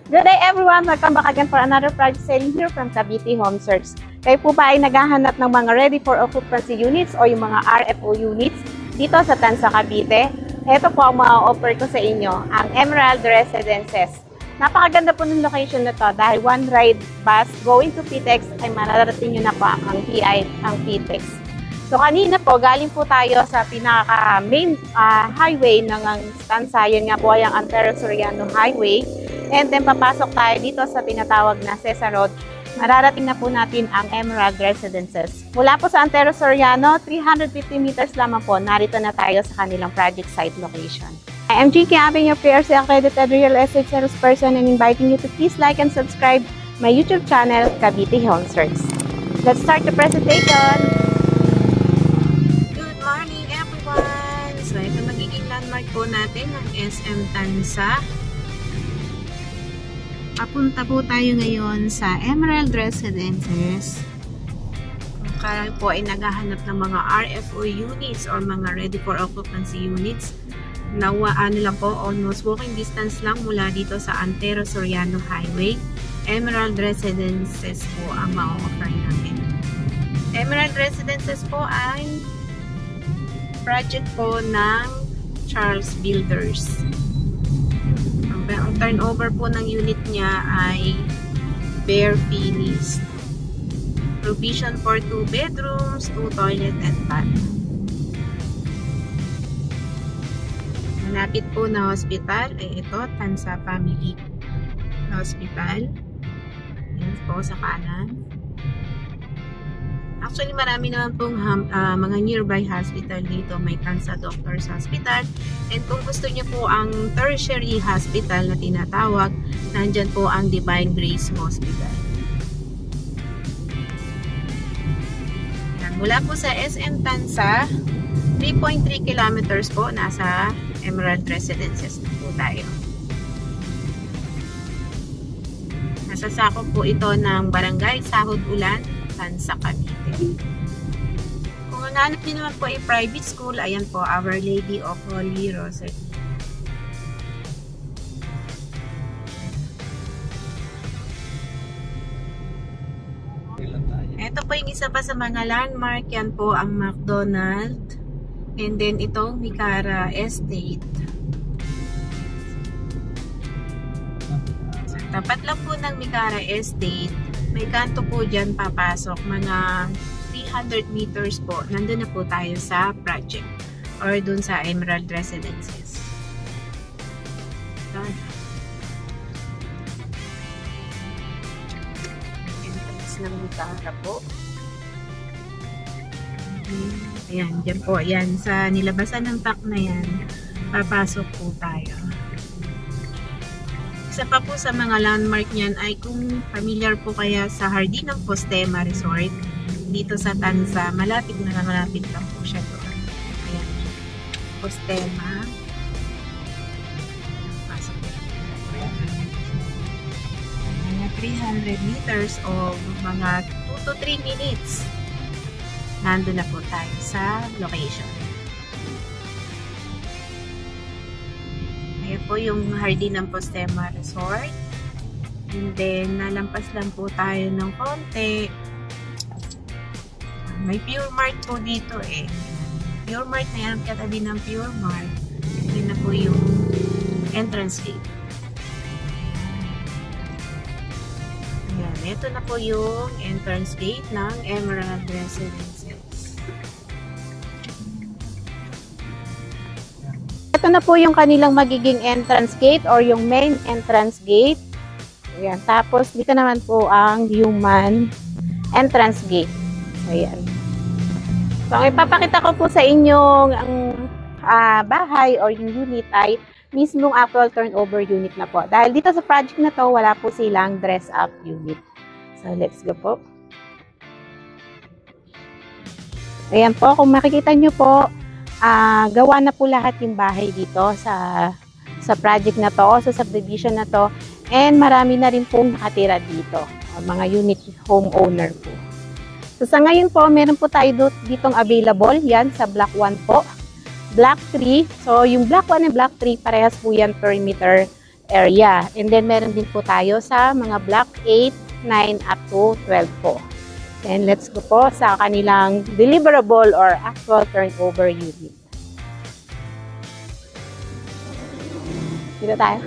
Good day everyone! Welcome back again for another project selling here from Cavite Home Search. Kayo po ba ay naghahanap ng mga ready for occupancy units o yung mga RFO units dito sa Tansa, Cavite? Ito po ang ma-offer ko sa inyo, ang Emerald Residences. Napakaganda po ng location na to dahil one ride bus going to PTEX ay mararating nyo na po ang PTEX. So kanina po, galing po tayo sa pinaka-main highway ng Tansa. Yan nga po ay ang Antero Soriano Highway. And then papasok tayo dito sa tinatawag na Cesar Road. Mararating na po natin ang Emerald Residences. Mula po sa Antero Soriano, 350 meters lamang po, narito na tayo sa kanilang project site location. I am Jinky Abing, your PRC accredited real estate salesperson, and inviting you to please like and subscribe my YouTube channel, Cavite Home Search. Let's start the presentation! Good morning everyone! So ito magiging landmark po natin ng SM Tansa. Papunta po tayo ngayon sa Emerald Residences. Kung kayo po ay naghahanap ng mga RFO units or mga ready for occupancy units, na lang po, almost walking distance lang mula dito sa Antero Soriano Highway, Emerald Residences po ang ma-offer natin. Emerald Residences po ay project po ng Charles Builders. Ang turnover po ng unit niya ay bare finished. Provision for 2 bedrooms, 2 toilet and bath. Malapit po na hospital ay ito, Tansa Family Hospital. Yan po sa kanan. Actually, marami naman pong mga nearby hospital dito. May Tansa Doctors Hospital. And kung gusto niyo po ang tertiary hospital na tinatawag, nandyan po ang Divine Grace Hospital. Yan. Mula po sa SM Tansa, 3.3 kilometers po, nasa Emerald Residences na po tayo. Nasasakop po ito ng Barangay Sahod Ulan, Tansa, Cavite. Kung ang hanap niyo naman po ay private school, ayan po, Our Lady of Holy Rosary. Ito po yung isa pa sa mga landmark, yan po ang McDonald's. And then ito, Mikara Estate. So, tapat lang po ng Mikara Estate. May kanto po dyan papasok. Mga 300 meters po. Nandun na po tayo sa project. Or dun sa Emerald Residences. Entrance ng Mikara po. Ayan, dyan po. Ayan, sa nilabasan ng pack na yan, papasok po tayo. Isa pa po sa mga landmark niyan ay kung familiar po kaya sa Hardin ng Postema Resort dito sa Tansa, malapit lang po siya doon. Ayan, Postema. Pasok po. Mga 300 meters o mga 2 to 3 minutes. Nandun na po tayo sa location. Ayan po yung Hardin ng Postema Resort. And then, nalampas lang po tayo ng konti. May Pure Mart po dito eh. Pure Mart na yan, katabi ng Pure Mart. Yun na po yung entrance gate. Ayan, ito na po yung entrance gate ng Emerald Residences. Ito na po yung kanilang magiging entrance gate or yung main entrance gate. Ayan. Tapos, dito naman po ang human entrance gate. Ayan. So, ang ipapakita ko po sa inyong ang bahay or yung unit ay mismong actual turnover unit na po. Dahil dito sa project na to, wala po silang dress-up unit. So, let's go po. Ayan po, kung makikita nyo po, gawa na po lahat yung bahay dito sa project na to, sa subdivision na to, and marami na rin pong nakatira dito, mga unit homeowner po. So sa ngayon po, meron po tayo ditong available, yan sa Block 1 po, Block 3, so yung Block 1 and Block 3, parehas po yan per meter, area. And then meron din po tayo sa mga block 8, 9 up to 12 po. And let's go po sa kanilang deliverable or actual turnover unit. Dito tayo.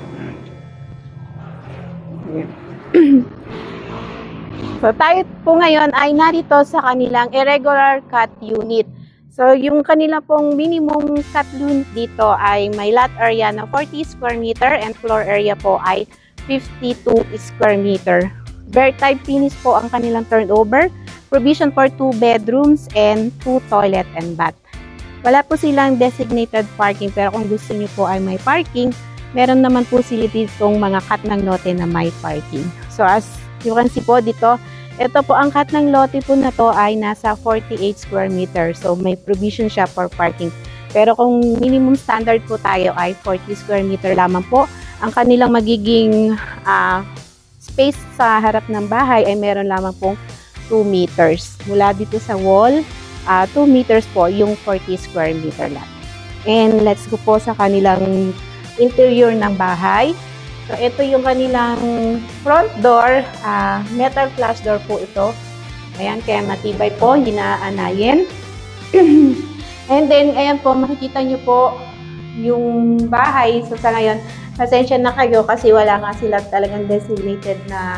So tayo po ngayon ay narito sa kanilang irregular cut unit. So yung kanila pong minimum cut unit dito ay may lot area na 40 square meter and floor area po ay 52 square meter. Bare type finish po ang kanilang turnover. Provision for 2 bedrooms and 2 toilet and bath. Wala po silang designated parking pero kung gusto niyo po ay may parking, meron naman po sila ditong mga cut ng lote na may parking. So as you can see po dito, ito po ang cut ng lote po na to ay nasa 48 square meter. So may provision siya for parking. Pero kung minimum standard po tayo ay 40 square meter lamang po. Ang kanilang magiging space sa harap ng bahay ay meron lamang pong 2 meters. Mula dito sa wall, 2 meters po yung 40 square meter lot. And let's go po sa kanilang interior ng bahay. So, ito yung kanilang front door. Metal flash door po ito. Ayan, kaya matibay po, hindi na-anayin. And then, ayan po, makikita nyo po yung bahay. So, sa ngayon, pasensya na kayo kasi wala nga sila talagang designated na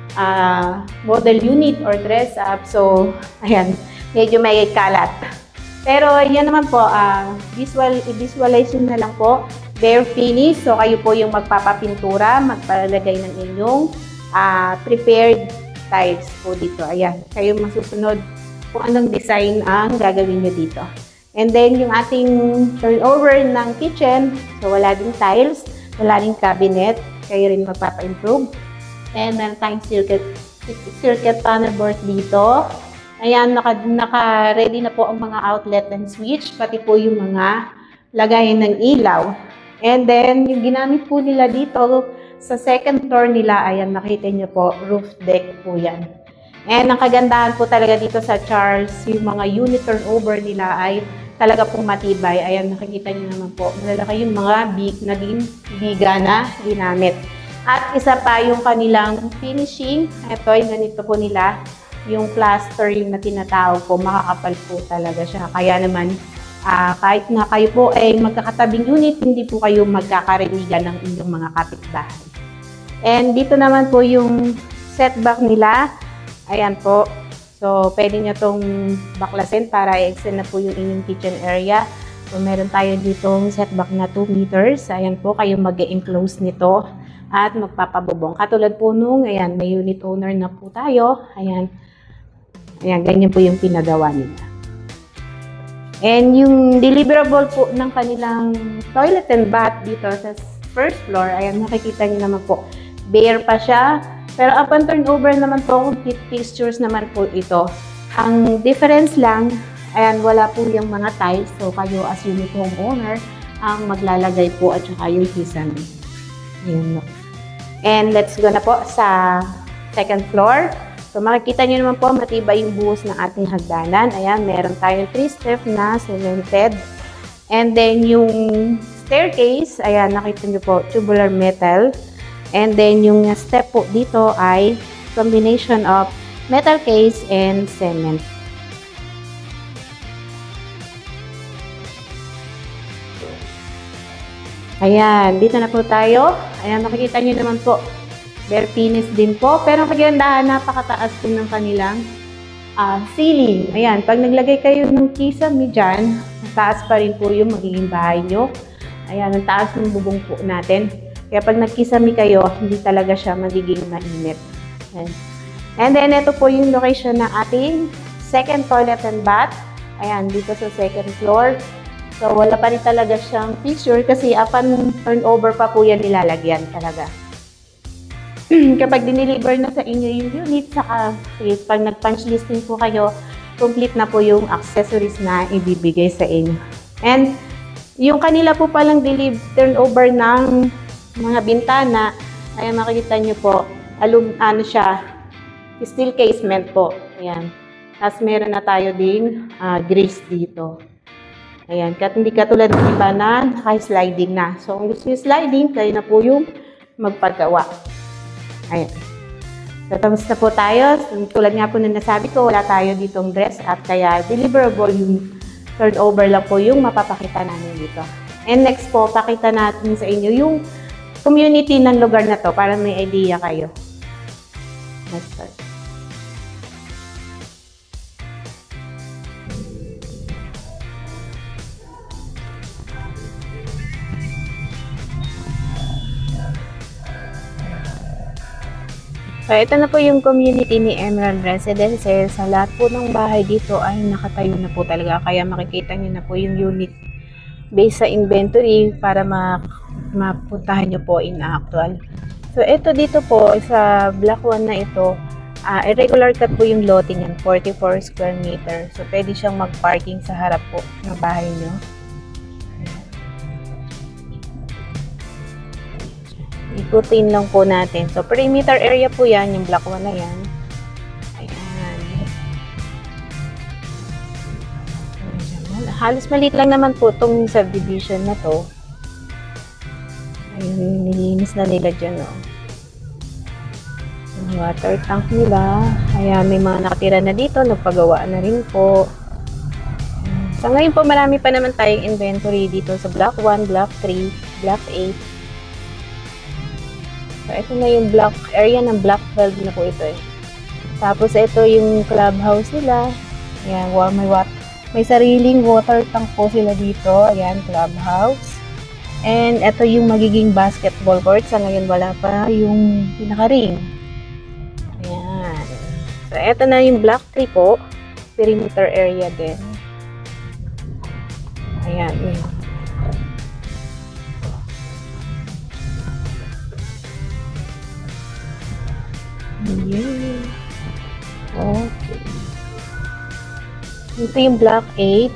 model unit or dress up. So, ayan, medyo may kalat. Pero, yan naman po, visualize na lang po. Bare finish, so kayo po yung magpapapintura, magpalagay ng inyong prepared tiles po dito. Ayan, kayo masusunod kung anong design ang gagawin nyo dito. And then, yung ating turnover ng kitchen, so wala din tiles, wala din cabinet, kayo rin magpapa-improve. And meron tayong circuit panel board dito. Ayan, naka-ready na po ang mga outlet and switch, pati po yung mga lagayan ng ilaw. And then, yung ginamit po nila dito sa second floor nila, ayan, nakita nyo po, roof deck po yan. And ang kagandahan po talaga dito sa Charles, yung mga unit turnover nila ay talaga pong matibay. Ayan, nakikita nyo naman po, malalaki yung mga naging biga na ginamit. At isa pa yung kanilang finishing, ito yung ganito po nila, yung plaster yung na tinatawag po, makakapal po talaga siya. Kaya naman, kahit nga kayo po ay magkakatabing unit, hindi po kayo magkakarinigan ng inyong mga kapitbahay. And dito naman po yung setback nila. Ayan po. So, pwede nyo itong baklasin para i-extend na po yung inyong kitchen area. So, meron tayo ditong setback na 2 meters. Ayan po, kayo mag-enclose nito at magpapabubong. Katulad po nung, ayan, may unit owner na po tayo. Ayan. Ayan, ganyan po yung pinagawa nila. And yung deliverable po ng kanilang toilet and bath dito sa first floor, ayan, nakikita niyo naman po, bare pa siya. Pero upon turnover naman po, complete fixtures naman po ito. Ang difference lang, ayan, wala po yung mga tiles. So, kayo as unit homeowner, ang maglalagay po at saka yung kisame. Ayan. And let's go na po sa second floor. So, makikita nyo naman po, matibay yung buhos ng ating hagdanan. Ayan, meron tayong 3-step na cemented. And then, yung staircase, ayan, nakita nyo po, tubular metal. And then, yung step po dito ay combination of metal case and cement. Ayan, dito na po tayo. Ayan, makikita nyo naman po, bare finish din po. Pero ang kagandahan, napakataas po ng kanilang ceiling. Ayan, pag naglagay kayo ng kisame dyan, mataas pa rin po yung magiging bahay nyo. Ayan, ang taas ng bubong po natin. Kaya pag nagkisame kayo, hindi talaga siya magiging mainit. Ayan. And then, ito po yung location ng ating second toilet and bath. Ayan, dito sa second floor. So, wala pa rin talaga siyang picture kasi upon turnover pa po yan nilalagyan talaga. Kapag dineliver na sa inyo yung unit, saka pag nag-punch listing po kayo, complete na po yung accessories na ibibigay sa inyo. And yung kanila po palang turnover ng mga bintana, ay makikita nyo po, ano siya, steel casement po. Ayan. Tapos meron na tayo ding grace dito. Ayan. Hindi katulad ng iba na naka-sliding na. So, kung gusto nyo sliding, kayo na po yung magpagawa. Ayan. So, tapos na po tayo. Tulad nga po na nasabi ko, wala tayo ditong dress at kaya deliverable yung turnover lang po yung mapapakita namin dito. And next po, pakita natin sa inyo yung community ng lugar na to para may idea kayo. Let's start. So, ito na po yung community ni Emerald Residences. Sa lahat po ng bahay dito ay nakatayo na po talaga. Kaya makikita nyo na po yung unit based sa inventory para mapuntahan nyo po in actual. So, ito dito po sa block 1 na ito, irregular cut po yung lote niyan, 44 square meter. So, pwede siyang mag-parking sa harap po ng bahay nyo. Ikutin lang po natin. So, perimeter area po yan, yung block 1 na yan. Ayan. Halos maliit lang naman po itong subdivision na to. Ayun, nilinis na nila dyan, oh. Yung water tank nila. Ayan, may mga nakatira na dito. Nagpagawa na rin po. Sa ngayon po, marami pa naman tayong inventory dito sa block 1, block 3, block 8. So, ito na yung block area ng block 12 na po ito eh. Tapos, ito yung clubhouse nila. Ayan, may sariling water tank po sila dito. Ayan, clubhouse. And, ito yung magiging basketball court. Sa ngayon, wala pa yung pinaka-ring. Ayan. So, ito na yung block 3 po. Perimeter area din. Ayan, yun. Yeah. Okay. Ito yung block 8.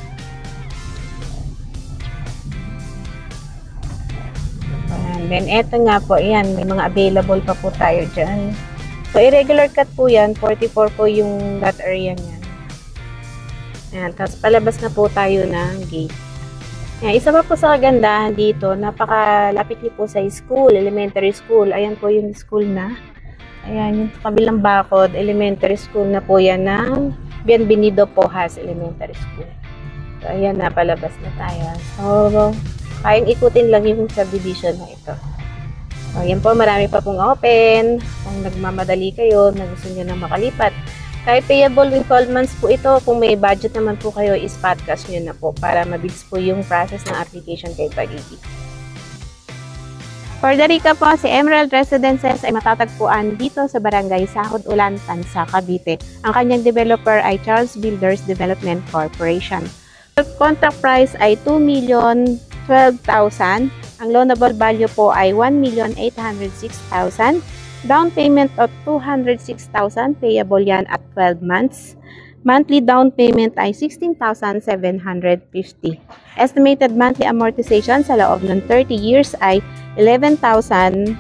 And then, eto nga po, ayan, may mga available pa po tayo dyan. So, irregular cut po yan. 44 po yung lot area niyan. Ayan, tapos palabas na po tayo ng gate. Ayan, isa pa po sa kagandahan dito, napakalapit niyo po sa school, elementary school. Ayan po yung school na. Ayan, yung kabilang bakod, elementary school na po yan ng Bienvenido Pojas Elementary School. So, ayan, napalabas na tayo. So, kayang ikutin lang yung subdivision na ito. So, ayan po, marami pa pong open. Kung nagmamadali kayo, na gusto nyo na makalipat. Kahit payable installments po ito, kung may budget naman po kayo, is-spot cash nyo na po para mabilis po yung process ng application kay Pag-ibig. For the recap po, si Emerald Residences ay matatagpuan dito sa Barangay Sahod Ulan, Tansa, Cavite. Ang kanyang developer ay Charles Builders Development Corporation. The contract price ay 2,012,000. Ang loanable value po ay 1,806,000. Down payment of 206,000, payable yan at 12 months. Monthly down payment ay 16,750. Estimated monthly amortization sa loob ng 30 years ay 11,268.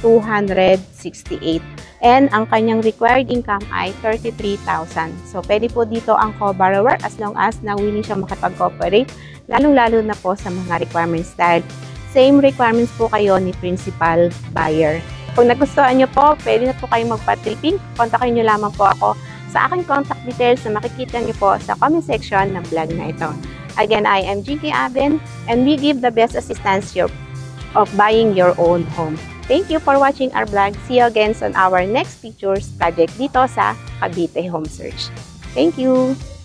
And ang kanyang required income ay 33,000. So, pwede po dito ang co-borrower as long as na willing siya makipag-cooperate, lalong-lalo na po sa mga requirements dahil same requirements po kayo ni principal buyer. Kung nagustuhan nyo po, pwede na po kayong magpa-tripping. Kontakin nyo lamang po ako sa aking contact details na makikita nyo po sa comment section ng vlog na ito. Again, I am Jinky Aben and we give the best assistance of buying your own home. Thank you for watching our vlog. See you again on our next pictures project dito sa Cavite Home Search. Thank you!